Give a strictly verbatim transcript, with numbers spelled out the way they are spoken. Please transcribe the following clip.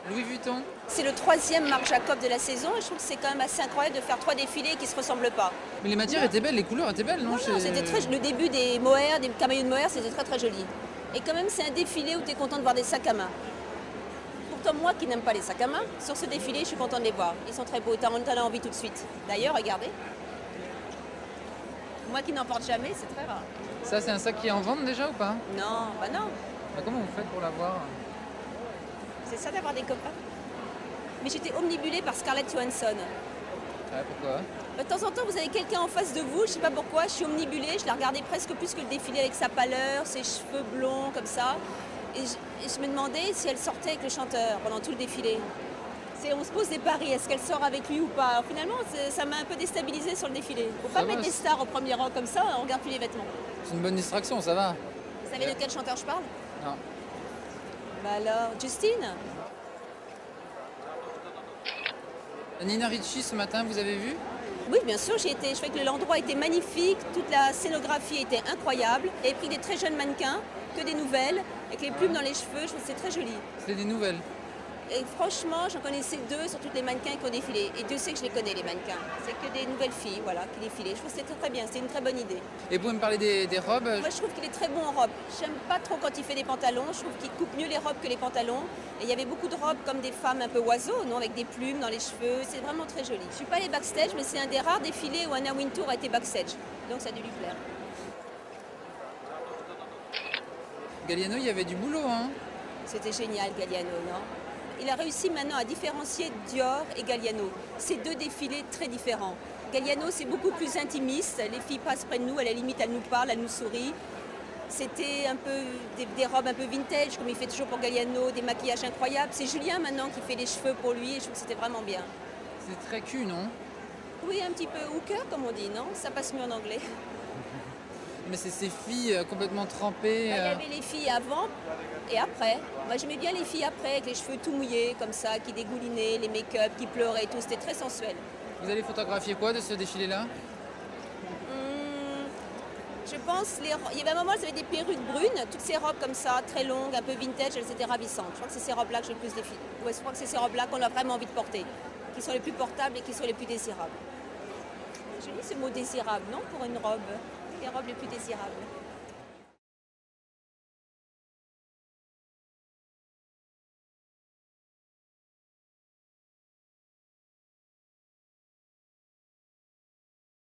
Louis Vuitton. C'est le troisième Marc Jacob de la saison et je trouve que c'est quand même assez incroyable de faire trois défilés qui ne se ressemblent pas. Mais les matières étaient belles, les couleurs étaient belles, non? Non, non, c'était très, le début des mohair, des camailleux de mohair, c'était très très joli. Et quand même, c'est un défilé où tu es content de voir des sacs à main. Pourtant, moi qui n'aime pas les sacs à main, sur ce défilé, je suis contente de les voir. Ils sont très beaux, tu en as envie tout de suite. D'ailleurs, regardez. Moi qui n'en porte jamais, c'est très rare. Ça, c'est un sac qui est en vente déjà ou pas? Non, bah non. Bah, comment vous faites pour l'avoir? C'est ça d'avoir des copains. Mais j'étais omnibulée par Scarlett Johansson. Ah, pourquoi? De temps en temps, vous avez quelqu'un en face de vous, je sais pas pourquoi, je suis omnibulée, je la regardais presque plus que le défilé avec sa pâleur, ses cheveux blonds comme ça. Et je, et je me demandais si elle sortait avec le chanteur pendant tout le défilé. On se pose des paris, est-ce qu'elle sort avec lui ou pas? Alors, finalement, ça m'a un peu déstabilisée sur le défilé. Faut pas Ça mettre va, des stars au premier rang comme ça, on regarde plus les vêtements. C'est une bonne distraction, ça va. Vous savez de quel chanteur je parle? Non. Bah alors, Justine? Nina Ricci ce matin, vous avez vu? Oui, bien sûr, j'y étais. Je trouvais que l'endroit était magnifique, toute la scénographie était incroyable. Elle avait pris des très jeunes mannequins, que des nouvelles, avec les plumes dans les cheveux, je trouve que c'est très joli. C'était des nouvelles. Et franchement, j'en connaissais deux sur toutes les mannequins qui ont défilé. Et Dieu sait que je les connais, les mannequins. C'est que des nouvelles filles, voilà, qui défilaient. Je trouve que c'était très, très bien, c'était une très bonne idée. Et vous pouvez me parler des, des robes? Moi, je trouve qu'il est très bon en robe. J'aime pas trop quand il fait des pantalons. Je trouve qu'il coupe mieux les robes que les pantalons. Et il y avait beaucoup de robes comme des femmes un peu oiseaux, non, avec des plumes dans les cheveux. C'est vraiment très joli. Je suis pas allée backstage, mais c'est un des rares défilés où Anna Wintour a été backstage. Donc ça a dû lui plaire. Galliano, il y avait du boulot, hein? C'était génial, Galliano, non? Il a réussi maintenant à différencier Dior et Galliano. C'est deux défilés très différents. Galliano, c'est beaucoup plus intimiste. Les filles passent près de nous, à la limite, elles nous parlent, elles nous sourient. C'était un peu des, des robes un peu vintage, comme il fait toujours pour Galliano, des maquillages incroyables. C'est Julien maintenant qui fait les cheveux pour lui et je trouve que c'était vraiment bien. C'est très cul, non? Oui, un petit peu hooker, comme on dit, non? Ça passe mieux en anglais. Mais c'est ces filles complètement trempées. Bah, il y avait les filles avant et après. Moi, j'aimais bien les filles après, avec les cheveux tout mouillés, comme ça, qui dégoulinaient, les make-up, qui pleuraient et tout. C'était très sensuel. Vous allez photographier quoi de ce défilé-là? hum, Je pense, les... il y avait un moment, elles avaient des perruques brunes, toutes ces robes comme ça, très longues, un peu vintage, elles étaient ravissantes. Je crois que c'est ces robes-là que j'ai le plus défilé. Ouais, je crois que c'est ces robes-là qu'on a vraiment envie de porter, qui sont les plus portables et qui sont les plus désirables. Je dis ce mot désirable, non, pour une robe? Les robes les plus désirables.